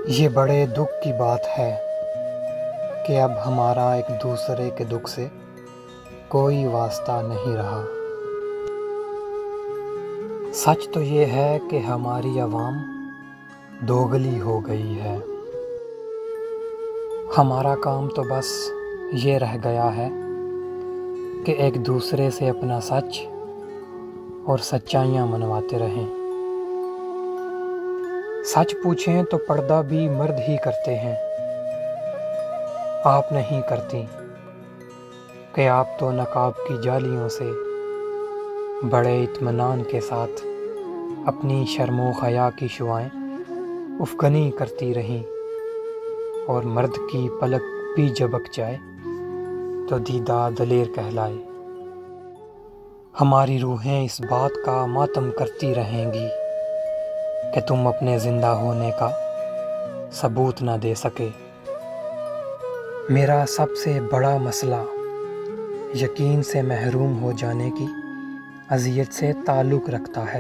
ये बड़े दुख की बात है कि अब हमारा एक दूसरे के दुख से कोई वास्ता नहीं रहा। सच तो ये है कि हमारी आवाम दोगली हो गई है। हमारा काम तो बस ये रह गया है कि एक दूसरे से अपना सच और सच्चाइयाँ मनवाते रहें। सच पूछें तो पर्दा भी मर्द ही करते हैं, आप नहीं करती कि आप तो नकाब की जालियों से बड़े इत्मीनान के साथ अपनी शर्मो हया की शुआएं उफ़गनी करती रहीं, और मर्द की पलक भी झपक जाए तो दीदा दलेर कहलाए। हमारी रूहें इस बात का मातम करती रहेंगी कि तुम अपने ज़िंदा होने का सबूत ना दे सके। मेरा सबसे बड़ा मसला यकीन से महरूम हो जाने की अज़ियत से ताल्लुक़ रखता है।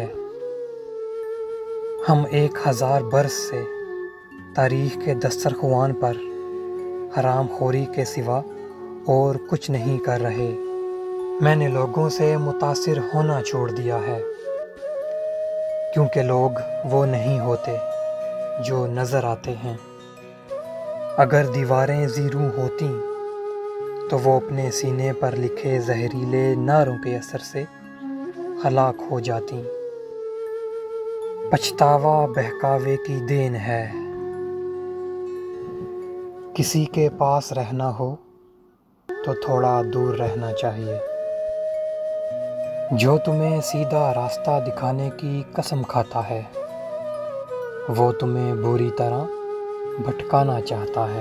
हम 1000 बरस से तारीख़ के दस्तरख़्वान पर हराम खोरी के सिवा और कुछ नहीं कर रहे। मैंने लोगों से मुतासिर होना छोड़ दिया है, क्योंकि लोग वो नहीं होते जो नज़र आते हैं। अगर दीवारें ज़ीरू होतीं तो वो अपने सीने पर लिखे जहरीले नारों के असर से हलाक हो जातीं। पछतावा बहकावे की देन है। किसी के पास रहना हो तो थोड़ा दूर रहना चाहिए। जो तुम्हें सीधा रास्ता दिखाने की कसम खाता है, वो तुम्हें बुरी तरह भटकाना चाहता है।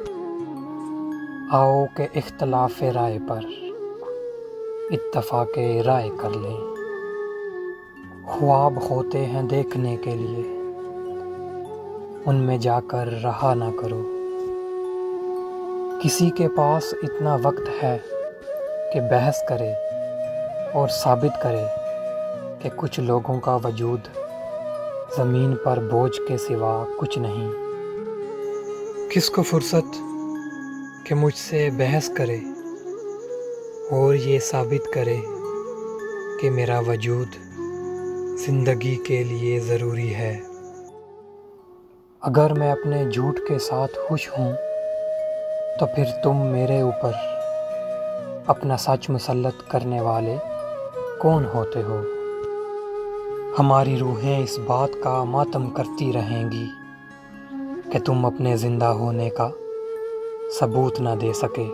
आओ के इख्तलाफ राय पर इत्तफाक़ राय कर लें। ख्वाब होते हैं देखने के लिए, उनमें जाकर रहा ना करो। किसी के पास इतना वक्त है कि बहस करे और साबित करे कि कुछ लोगों का वजूद ज़मीन पर बोझ के सिवा कुछ नहीं। किसको फुर्सत कि मुझसे बहस करे और ये साबित करे कि मेरा वजूद ज़िंदगी के लिए ज़रूरी है। अगर मैं अपने झूठ के साथ खुश हूँ तो फिर तुम मेरे ऊपर अपना सच मुसल्लत करने वाले कौन होते हो? हमारी रूहें इस बात का मातम करती रहेंगी कि तुम अपने ज़िंदा होने का सबूत ना दे सके।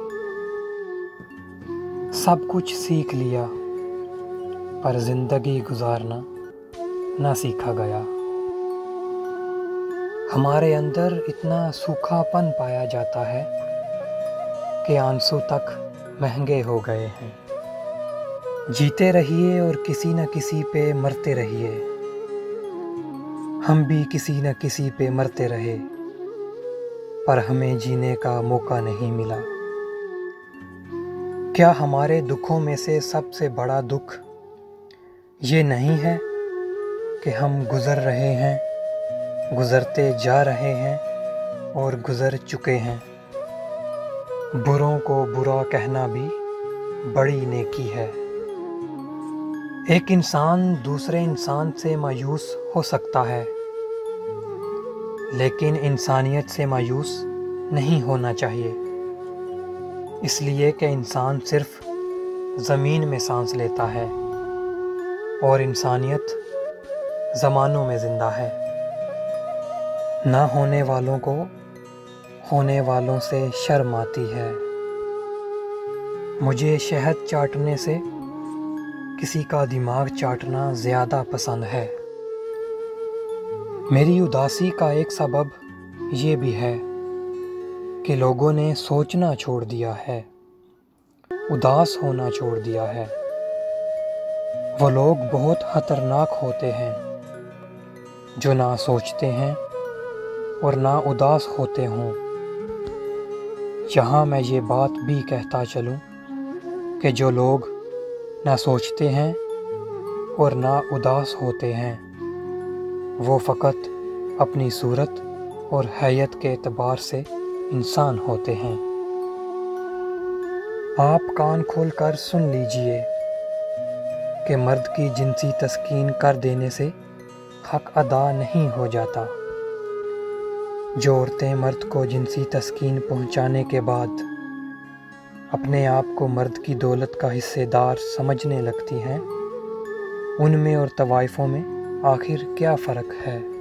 सब कुछ सीख लिया पर ज़िंदगी गुजारना ना सीखा गया। हमारे अंदर इतना सूखापन पाया जाता है कि आंसू तक महंगे हो गए हैं। जीते रहिए और किसी न किसी पे मरते रहिए। हम भी किसी न किसी पे मरते रहे, पर हमें जीने का मौका नहीं मिला। क्या हमारे दुखों में से सबसे बड़ा दुख ये नहीं है कि हम गुज़र रहे हैं, गुज़रते जा रहे हैं और गुज़र चुके हैं? बुरों को बुरा कहना भी बड़ी नेकी है। एक इंसान दूसरे इंसान से मायूस हो सकता है, लेकिन इंसानियत से मायूस नहीं होना चाहिए, इसलिए कि इंसान सिर्फ ज़मीन में सांस लेता है और इंसानियत ज़मानों में ज़िंदा है। ना होने वालों को होने वालों से शर्म आती है। मुझे शहद चाटने से किसी का दिमाग चाटना ज़्यादा पसंद है। मेरी उदासी का एक सबब ये भी है कि लोगों ने सोचना छोड़ दिया है, उदास होना छोड़ दिया है। वो लोग बहुत ख़तरनाक होते हैं जो ना सोचते हैं और ना उदास होते हों। यहाँ मैं ये बात भी कहता चलूँ कि जो लोग ना सोचते हैं और ना उदास होते हैं, वो फ़कत अपनी सूरत اور حیت کے اعتبار سے انسان ہوتے ہیں۔ آپ کان کھول کر سن لیجئے کہ مرد کی جنسی تسکین کر دینے سے حق ادا نہیں ہو جاتا۔ جو عورتیں مرد کو جنسی تسکین پہنچانے کے بعد اپنے آپ کو مرد کی دولت کا حصے دار سمجھنے لگتی ہیں، ان میں اور طوائفوں میں آخر کیا فرق ہے؟